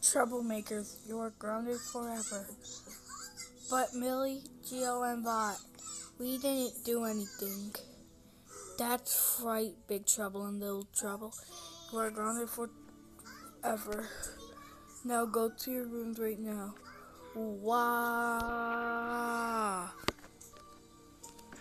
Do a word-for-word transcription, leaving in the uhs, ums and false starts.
Troublemakers, you are grounded forever. But Millie, Geo, and Bot, we didn't do anything. That's right, Big Trouble and Little Trouble. You are grounded forever. Now go to your rooms right now. Wow.